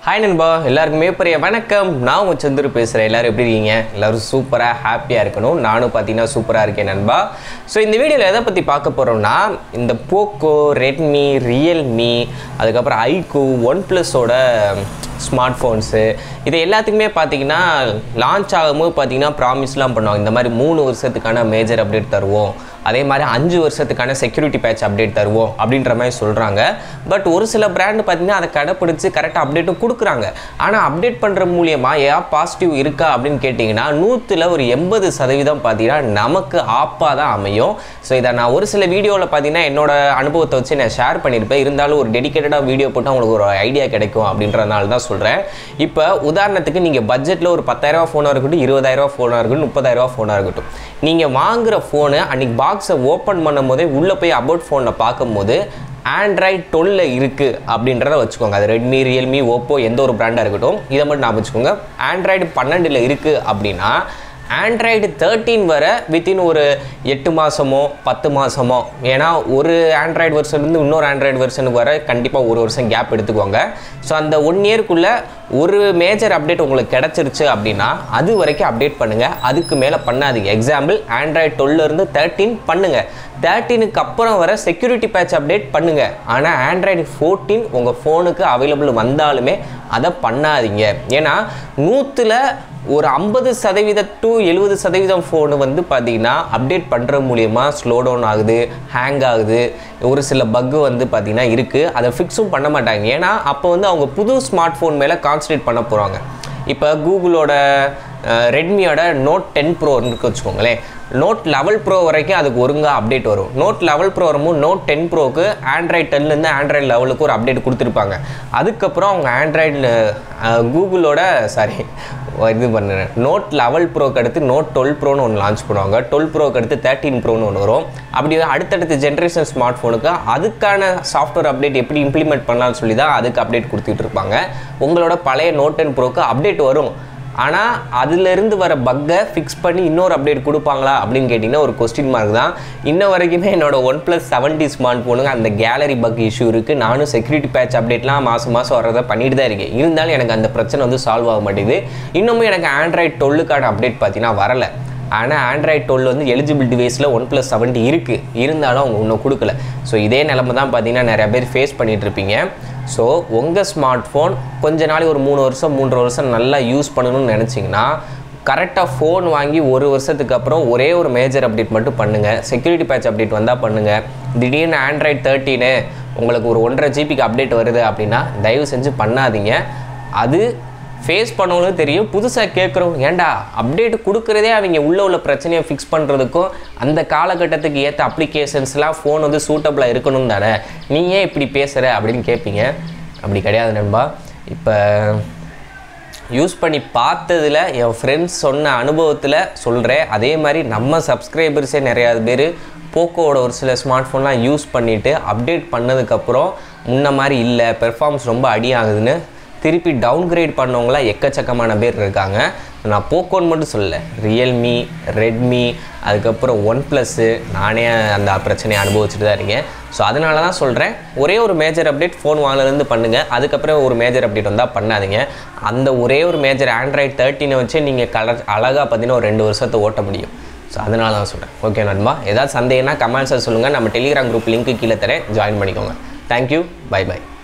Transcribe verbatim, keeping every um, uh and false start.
Hi நண்பா, எல்லாருக்குமே பெரிய வணக்கம். நான் உங்கள் சந்துரு பேசுகிறேன். எல்லோரும் எப்படி இருக்கீங்க? எல்லோரும் சூப்பராக ஹாப்பியாக இருக்கணும். நானும் பார்த்தீங்கன்னா சூப்பராக இருக்கேன் நண்பா. ஸோ இந்த வீடியோவில் எதை பற்றி பார்க்க போகிறோம்னா, இந்த போக்கோ, ரெட்மி, ரியல்மி, அதுக்கப்புறம் ஐக்கூ, ஒன் ப்ளஸோட ஸ்மார்ட் ஃபோன்ஸு இது எல்லாத்துக்குமே பார்த்தீங்கன்னா லான்ச் ஆகும்போது பார்த்தீங்கன்னா ப்ராமிஸ்லாம் பண்ணுவாங்க. இந்த மாதிரி மூணு வருஷத்துக்கான மேஜர் அப்டேட் தருவோம், அதே மாதிரி அஞ்சு வருஷத்துக்கான செக்யூரிட்டி பேட்ச் அப்டேட் தருவோம் அப்படின்ற மாதிரி சொல்கிறாங்க. பட் ஒரு சில பிராண்டு பார்த்தீங்கன்னா அதை கடைப்பிடிச்சு கரெக்டாக அப்டேட்டும் கொடுக்குறாங்க. ஆனால் அப்டேட் பண்ணுற மூலியமாக ஏன் பாசிட்டிவ் இருக்கா அப்படின்னு கேட்டிங்கன்னா நூற்றில் ஒரு எண்பது சதவீதம் பார்த்தீங்கன்னா நமக்கு ஆப்பாக தான் அமையும். ஸோ இதை நான் ஒரு சில வீடியோவில் பார்த்தீங்கன்னா என்னோட அனுபவத்தை வச்சு நான் ஷேர் பண்ணியிருப்பேன். இருந்தாலும் ஒரு டெடிக்கேட்டடாக வீடியோ போட்டால் உங்களுக்கு ஒரு ஐடியா கிடைக்கும் அப்படின்றதுனால தான் சொல்கிறேன். இப்போ உதாரணத்துக்கு நீங்கள் பட்ஜெட்டில் ஒரு பத்தாயிரரூவா ஃபோனாக இருக்கட்டும், இருபதாயிரரூவா ஃபோனாக இருக்கட்டும், முப்பதாயிரரூவா ஃபோனாக இருக்கட்டும், நீங்கள் வாங்குகிற ஃபோனு அன்றைக்கி பாக்ஸை ஓப்பன் பண்ணும் போதே உள்ளே போய் அபவுட் ஃபோனில் பார்க்கும்போது ஆண்ட்ராய்டு டுவெல்ல இருக்குது அப்படின்றத வச்சுக்கோங்க. அது ரெட்மி, ரியல்மி, ஓப்போ எந்த ஒரு பிராண்டாக இருக்கட்டும், இதை மட்டும் நான் வச்சுக்கோங்க. ஆண்ட்ராய்டு பன்னெண்டில் இருக்குது அப்படின்னா ஆண்ட்ராய்டு தேர்ட்டீன் வர வித்தின் ஒரு எட்டு மாதமோ பத்து மாதமோ, ஏன்னா ஒரு ஆண்ட்ராய்டு வெர்ஷன்லேருந்து இன்னொரு ஆண்ட்ராய்டு வெர்ஷனுக்கு வர கண்டிப்பாக ஒரு வருஷம் கேப் எடுத்துக்கோங்க. ஸோ அந்த ஒன் இயர்க்குள்ளே ஒரு மேஜர் அப்டேட் உங்களுக்கு கிடச்சிருச்சு அப்படின்னா அது வரைக்கும் அப்டேட் பண்ணுங்கள், அதுக்கு மேலே பண்ணாதீங்க. எக்ஸாம்பிள் ஆண்ட்ராய்டு டுவெல்லேருந்து தேர்ட்டீன் பண்ணுங்கள், தேர்ட்டீனுக்கு அப்புறம் வர செக்யூரிட்டி பேட்ச் அப்டேட் பண்ணுங்கள். ஆனால் ஆண்ட்ராய்டு ஃபோர்டீன் உங்கள் ஃபோனுக்கு அவைலபிள் வந்தாலுமே அதை பண்ணாதீங்க. ஏன்னா நூற்றில் ஒரு ஐம்பது சதவீதம் டு எழுபது சதவீதம் ஃபோனு வந்து பார்த்தீங்கன்னா அப்டேட் பண்ணுற மூலியமாக ஸ்லோ டவுன் ஆகுது, ஹேங் ஆகுது, ஒரு சில பக்கு வந்து பார்த்திங்கன்னா இருக்குது. அதை ஃபிக்ஸும் பண்ண மாட்டாங்க. ஏன்னா அப்போ வந்து அவங்க புது ஸ்மார்ட் ஃபோன் மேலே கான்சன்ட்ரேட் பண்ண போகிறாங்க. இப்போ கூகுளோட ரெட்மியோட நோட் டென் ப்ரோ இருக்கு வச்சுக்கோங்களேன், நோட் லெவல் ப்ரோ வரைக்கும் அதுக்கு ஒருங்காக அப்டேட் வரும். நோட் லெவல் ப்ரோ வரும்போது நோட் டென் ப்ரோக்கு ஆண்ட்ராய்டு டென்லேருந்து ஆண்ட்ராய்டு லெவலுக்கு ஒரு அப்டேட் கொடுத்துருப்பாங்க. அதுக்கப்புறம் அவங்க ஆண்ட்ராய்டு கூகுளோட சாரி இது பண்ணுறேன் நோட் லெவல் ப்ரோக்கு அடுத்து நோட் டுவெல் ப்ரோன்னு ஒன்று லான்ச் பண்ணுவாங்க. டுவெல் ப்ரோக்கு அடுத்து தேர்ட்டின் ப்ரோன்னு ஒன்று வரும். அப்படி அடுத்தடுத்த ஜென்ரேஷன் ஸ்மார்ட் ஃபோனுக்கு அதுக்கான சாஃப்ட்வேர் அப்டேட் எப்படி இம்ப்ளிமெண்ட் பண்ணலாம்னு சொல்லி தான் அதுக்கு அப்டேட் கொடுத்துட்டு இருப்பாங்க. உங்களோட பழைய நோட் டென் ப்ரோக்கு அப்டேட் வரும். ஆனால் அதிலிருந்து வர பக்கை ஃபிக்ஸ் பண்ணி இன்னொரு அப்டேட் கொடுப்பாங்களா அப்படின்னு கேட்டிங்கன்னா ஒரு கொஸ்டின் மார்க் தான். இன்ன வரைக்குமே என்னோடய ஒன் ப்ளஸ் செவன்ட்டி ஸ்மார்ட் ஃபோனுங்க அந்த கேலரி பக் இஷ்யூ இருக்குது. நானும் செக்யூரிட்டி பேட்ச் அப்டேட்லாம் மாதம் மாதம் வர்றதை பண்ணிட்டு தான் இருக்கேன். இருந்தாலும் எனக்கு அந்த பிரச்சனை வந்து சால்வ் ஆக மாட்டேங்குது. இன்னமும் எனக்கு ஆண்ட்ராய்டு டுவெல்லுக்கான அப்டேட் பார்த்தீங்கன்னா வரலை. ஆனால் ஆண்ட்ராய்டு டுவெல் வந்து எலிஜிபிள் டிவைஸில் ஒன் ப்ளஸ் செவன்ட்டி இருக்குது, இருந்தாலும் அவங்க இன்னும் கொடுக்கல. ஸோ இதே நிலமை தான் பார்த்தீங்கன்னா நிறையா பேர் ஃபேஸ் பண்ணிகிட்ருப்பீங்க. ஸோ உங்கள் ஸ்மார்ட் ஃபோன் கொஞ்ச நாளைக்கு ஒரு மூணு வருஷம் மூன்றரை வருஷம் நல்லா யூஸ் பண்ணணும்னு நினச்சிங்கன்னா கரெக்டாக ஃபோன் வாங்கி ஒரு வருஷத்துக்கு அப்புறம் ஒரே ஒரு மேஜர் அப்டேட் மட்டும் பண்ணுங்கள். செக்யூரிட்டி பேட்ச் அப்டேட் வந்தால் பண்ணுங்கள். திடீர்னு ஆண்ட்ராய்டு தேர்ட்டீனு உங்களுக்கு ஒரு ஒன்றரை ஜிபிக்கு அப்டேட் வருது அப்படின்னா தயவு செஞ்சு பண்ணாதீங்க. அது ஃபேஸ் பண்ணவங்களும் தெரியும். புதுசாக கேட்குறோம், ஏன்டா அப்டேட் கொடுக்குறதே அவங்க உள்ள உள்ள பிரச்சனையை ஃபிக்ஸ் பண்ணுறதுக்கும் அந்த காலகட்டத்துக்கு ஏற்ற அப்ளிகேஷன்ஸ்லாம் ஃபோன் வந்து சூட்டபிளாக இருக்கணும் தானே, நீ ஏன் இப்படி பேசுகிற அப்படின்னு கேட்பீங்க. அப்படி கிடையாது நண்பா. இப்போ யூஸ் பண்ணி பார்த்ததில் என் ஃப்ரெண்ட்ஸ் சொன்ன அனுபவத்தில் சொல்கிறேன். அதே மாதிரி நம்ம சப்ஸ்கிரைபர்ஸே நிறையா பேர் போக்கோவோட ஒரு சில ஸ்மார்ட் ஃபோன்லாம் யூஸ் பண்ணிவிட்டு அப்டேட் பண்ணதுக்கப்புறம் முன்ன மாதிரி இல்லை, பெர்ஃபார்மன்ஸ் ரொம்ப அடி ஆகுதுன்னு திருப்பி டவுன்கிரேட் பண்ணவங்களாம் எக்கச்சக்கமான பேர் இருக்காங்க. நான் போக்கோன்னு மட்டும் சொல்லலை, ரியல்மி, ரெட்மி, அதுக்கப்புறம் ஒன் ப்ளஸ்ஸு நானே அந்த பிரச்சனையை அனுபவிச்சுட்டு தான் இருக்கேன். ஸோ அதனால தான் சொல்கிறேன், ஒரே ஒரு மேஜர் அப்டேட் ஃபோன் வாங்கினதுலேருந்து பண்ணுங்கள், அதுக்கப்புறம் ஒரு மேஜர் அப்டேட் வந்தால் பண்ணாதீங்க. அந்த ஒரே ஒரு மேஜர் ஆண்ட்ராய்டு தேர்ட்டினை வச்சு நீங்கள் கலர் அழகாக பார்த்தீங்கன்னா ஒரு ரெண்டு வருஷத்தை ஓட்ட முடியும். ஸோ அதனால தான் சொல்கிறேன். ஓகே நண்பா, ஏதாவது சந்தேகம்னா கமெண்ட்ஸை சொல்லுங்கள். நம்ம டெலிகிராம் குரூப் லிங்க்கு கீழே தரேன், ஜாயின் பண்ணிக்கோங்க. Thank you, bye by.